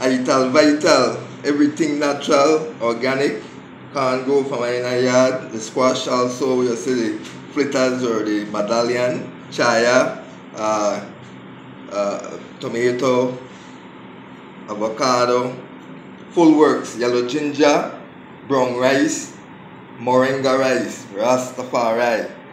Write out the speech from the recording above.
ital, vital, everything natural, organic. Can't go from in a yard. The squash also, you see the fritters or the medallion, chaya, tomato, avocado, full works, yellow ginger, brown rice, moringa rice, Rastafari.